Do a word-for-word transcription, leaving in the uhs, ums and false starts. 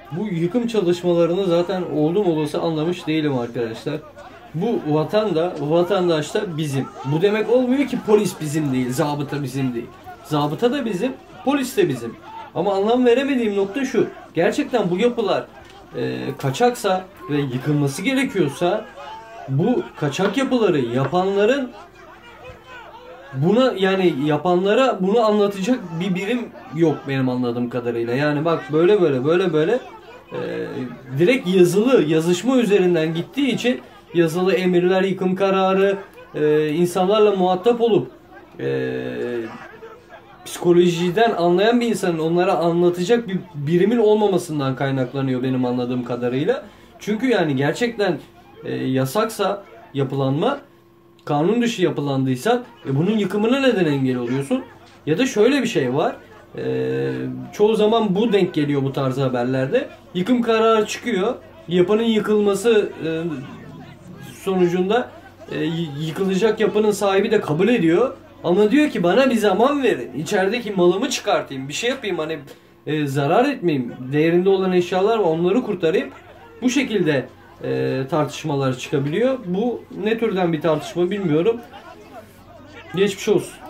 Bu yıkım çalışmalarını zaten oldum olası anlamış değilim arkadaşlar. Bu vatan da, vatandaş da bizim. Bu demek olmuyor ki polis bizim değil, zabıta bizim değil. Zabıta da bizim, polis de bizim. Ama anlam veremediğim nokta şu. Gerçekten bu yapılar e, kaçaksa ve yıkılması gerekiyorsa, bu kaçak yapıları yapanların buna, yani yapanlara bunu anlatacak bir birim yok benim anladığım kadarıyla. Yani bak böyle böyle böyle böyle e, direkt yazılı yazışma üzerinden gittiği için yazılı emirler, yıkım kararı, e, insanlarla muhatap olup e, psikolojiden anlayan bir insanın onlara anlatacak bir birimin olmamasından kaynaklanıyor benim anladığım kadarıyla. Çünkü yani gerçekten e, yasaksa yapılanma, kanun dışı yapılandıysa e, bunun yıkımına neden engel oluyorsun? Ya da şöyle bir şey var. E, çoğu zaman bu denk geliyor bu tarz haberlerde. Yıkım kararı çıkıyor. Yapının yıkılması e, sonucunda e, yıkılacak yapının sahibi de kabul ediyor. Ama diyor ki bana bir zaman verin. İçerideki malımı çıkartayım. Bir şey yapayım, hani e, zarar etmeyeyim. Değerinde olan eşyalar var, onları kurtarayım. Bu şekilde e, tartışmalar çıkabiliyor. Bu ne türden bir tartışma bilmiyorum. Geçmiş olsun.